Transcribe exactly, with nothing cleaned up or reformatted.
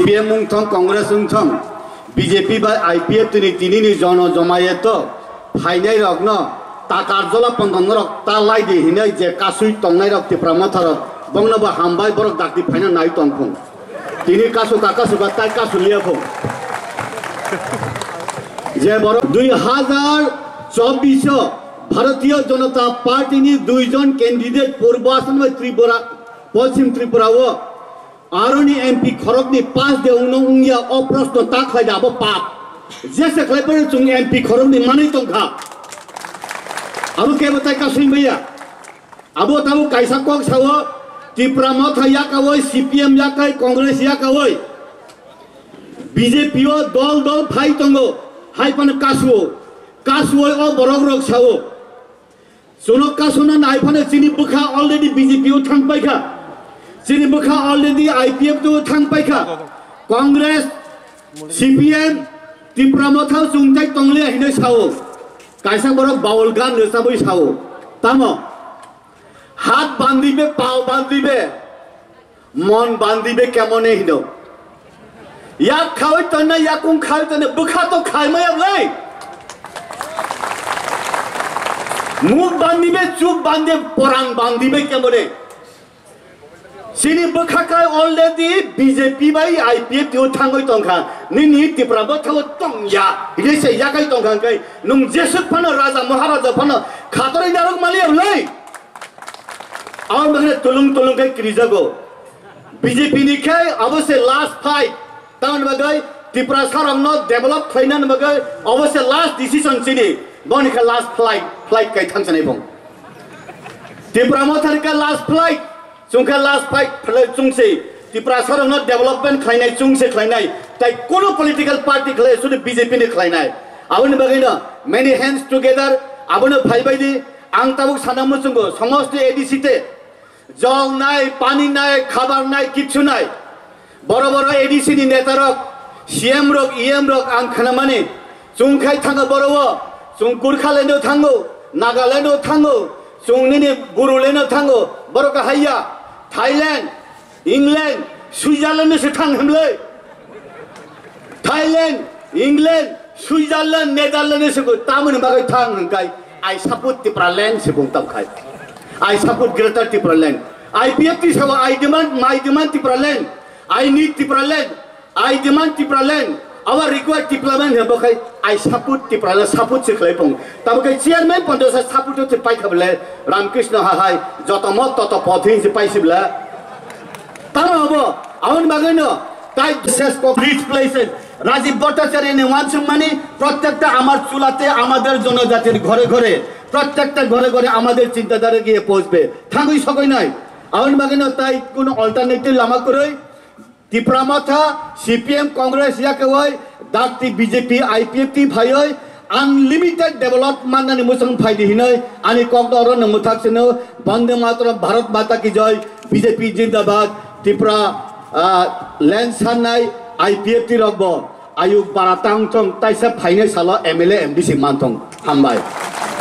CPM মুংথং Congress মুংথং BJP বা আইপিএফ তিনি তিনি জন জমায়েত ফাইনাই রগ্ন তা কার্যলা পন্দন রক তা লাই দি হিনাই যে কাসুই তংনাই রক তিপ্রা মথারক বংনবা হামবাই বরক ডাকতি ফাইনা নাই তংফুং তিনি কাসু কাকাসু বা তাই কাসু লিয়াফুং যে বড় দুই হাজার চব্বিশ ভারতীয় জনতা পার্টি নি দুইজন ক্যান্ডিডেট পূর্ব আসন ত্রিপুরা পশ্চিম ত্রিপুরা ও आरोनी एमपी खरबनी पास दे उनो उंगिया अप्रश्न ता खायदा अब पाप जैसे खाय पर चुंग एमपी खरबनी मानै तो खा अब के बताय का सुन भैया अब ताबो कायसा कोक सावो त्रिपुरा मथा या का वय सीपीएम या का कांग्रेस या का वय बीजेपी ओ दल दल फाइ तंगो हाय पन कासुओ कासुओ ओ बरग रग सावो सुनो कासुना नायफाने चिनि बुखा अलरेडी बीजेपी ओ थांग पाइखा Sini buka already I P F tu thang paika Congress C P M Tripura Motha Swrangchati tongle hine sao kaisa borok baul gan resaboi sao tamo hat bandibe pao bandibe mon bandibe kemone hido ya khawai tona ya kung khawai tona buka to khai mai ablai muk bandibe chup bande porang bandibe kemone Sini berkakai already B J P by I P F tu tangoi tongkang ni ni Tripura Motha tong ya ini saya ya kai tongkang kai nung jesut pana raja maharaja pana khatori darok mali ablai aur magane tulung tulung kai krijago B J P ni kai abose last fight taman bagai Tripura sarang no develop khainan bagai abose last decision sini boni ka last flight flight kai thangsanai bong Tripura Motha ka last flight Sungka last fight play sungse Tripura sarang no development khlainai sungse khlainai tai kono political party khlai sude B J P ni khlainai abone bagaina many hands together abone bhai bhai di ang tabuk sanamu sungo samosti A D C te jol nai pani nai khabar nai kichu nai boro boro A D C ni neta rok C M rok E M rok ang khanamani sungkhai thanga boro sung Gurkhaland o thango Nagaland o thango sung ni Guruland o thango boro ka haiya Thailand, England, Switzerland se thang hamle. Thailand, England, Switzerland, Netherlands se ko tamun bagai thang hangkai. I support Tripura land se bong tam khai. I support Greater Tripura land. I P F T sawa I demand my demand Tripura land. I need Tripura land. I demand Tripura land. Our required Tripura land he bagai I support Tripura land support se khlai pong. Tam kai chairman pondo sa support te pai khable Ramkrishna hahai jotomot toto pothin se pai sibla. Tama abo aun bagano tai শেষ complete places Rajiv Bhattacharya নে ওয়ানসুম মানে প্রত্যেকটা আমার চুলাতে আমাদের জনজাতির ঘরে ঘরে প্রত্যেকটা ঘরে ঘরে আমাদের চিন্তাধারা গিয়ে পৌঁছবে থাকুই সকই নাই আউন বাগানো তাই কোন অল্টারনেটিভ লামা কই Tripura Motha C P M Congress ya koi dakti B J P I P F T bhaioi unlimited development ani musang phaidi hinoi ani kokdoro na muthak seno bande mataram bharat mata ki joy B J P jindabad Tripura land sanai I P F T rokbo ayuk baratang tong taisa phaine sala M L A M D C mantong hambai